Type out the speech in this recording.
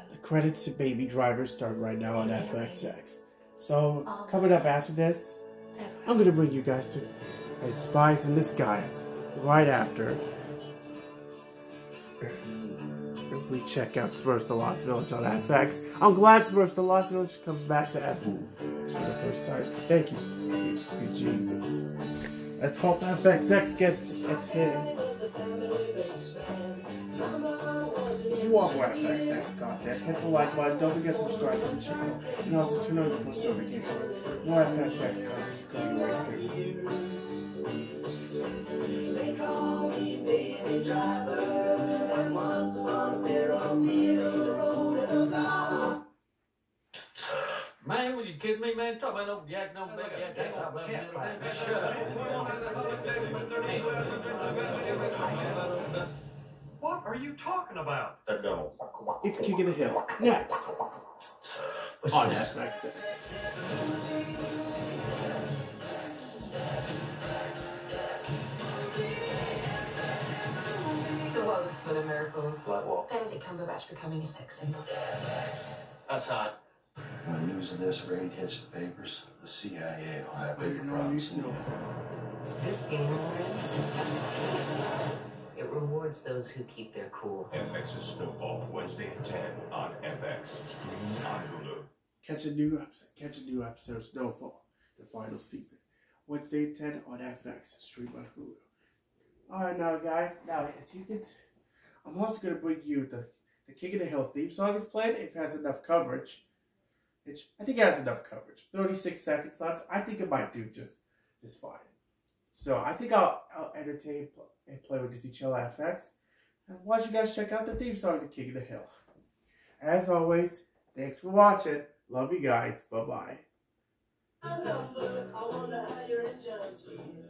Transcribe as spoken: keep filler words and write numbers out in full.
the credits to Baby Driver start right now on F X X. So, coming up after this, I'm going to bring you guys to uh, Spies in Disguise right after we check out Smurfs the Lost Village on F X. I'm glad Smurfs the Lost Village comes back to F X for the first time. Thank you. Thank you, Jesus. Let's hope F X X gets its hit. If you want more F X X content, hit the like button, don't forget to subscribe to the channel, and also turn on the post notifications. More F X X content is coming right soon. They call me Baby Driver, and once upon a pair of wheels on the road and along. Man, were you kidding me, man? Talk about no yak, no big yak, yak, no cat. Shut up. What are you talking about? It's King of the Hill. Next on F X X. The world is full of miracles. Like what? Benedict Cumberbatch becoming a sex symbol. That's hot. When news of this raid hits the papers, the C I A will have bigger problems than you. This game we're in, it rewards those who keep their cool. F X's Snowfall, Wednesday at ten on F X. Stream on Hulu. Catch a new episode. Catch a new episode of Snowfall, the final season, Wednesday at ten on F X. Stream on Hulu. All right, now guys, now as you can, I'm also gonna bring you the the King of the Hill theme song is played. If it has enough coverage. Which I think it has enough coverage. thirty-six seconds left. I think it might do just just fine. So I think I'll, I'll entertain and play with Disney Channel F X. And why don't you guys check out the theme song, The King of the Hill. As always, thanks for watching. Love you guys. Bye-bye.